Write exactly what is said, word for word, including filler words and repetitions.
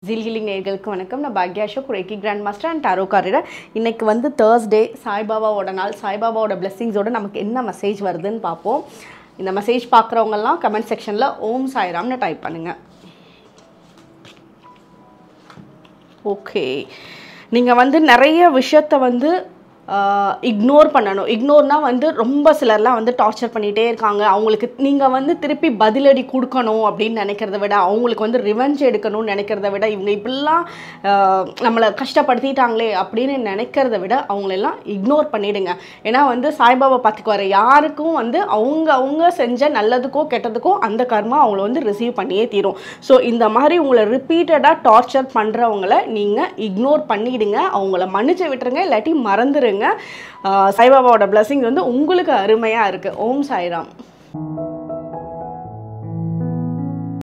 ஜில் ஹீலிங் நேயர்களுக்கு வணக்கம். நான் பாக்யா Ashok, reiki grand master and tarot கார்டர். இன்னைக்கு வந்து தேர்ஸ்டே, சாய்பாபாவோட நாள். சாய்பாபாவோட பிளெஸிங்ஸோட நமக்கு என்ன மெசேஜ் வருதுன்னு பார்ப்போம். இந்த மெசேஜ் பார்க்குறவங்கலாம் கமெண்ட் செக்ஷனில் ஓம் சாய்ராம்னு டைப் பண்ணுங்கள். ஓகே, நீங்கள் வந்து நிறைய விஷயத்தை வந்து இக்னோர் பண்ணணும். இக்னோர்னால் வந்து ரொம்ப சிலர்லாம் வந்து டார்ச்சர் பண்ணிகிட்டே இருக்காங்க. அவங்களுக்கு நீங்கள் வந்து திருப்பி பதிலடி கொடுக்கணும் அப்படின்னு நினைக்கிறத விட, அவங்களுக்கு வந்து ரிவெஞ்ச் எடுக்கணும்னு நினைக்கிறத விட, இவங்க இப்படிலாம் நம்மளை கஷ்டப்படுத்திட்டாங்களே அப்படின்னு நினைக்கிறத விட அவங்களெல்லாம் இக்னோர் பண்ணிவிடுங்க. ஏன்னா வந்து சாய்பாபா பார்த்துக்கு வர யாருக்கும் வந்து அவங்க அவங்க செஞ்ச நல்லதுக்கோ கெட்டதுக்கோ அந்த கர்மா அவங்கள வந்து ரிசீவ் பண்ணியே தீரும். ஸோ இந்த மாதிரி உங்களை ரிப்பீட்டடாக டார்ச்சர் பண்ணுறவங்கள நீங்கள் இக்னோர் பண்ணிவிடுங்க. அவங்கள மன்னிச்சு விட்டுருங்க, இல்லாட்டி மறந்துடுங்க. சாய்பாபாவோட பிளெஸிங் வந்து உங்களுக்கு அருமையாக இருக்குது. ஓம் சாய்ராம்.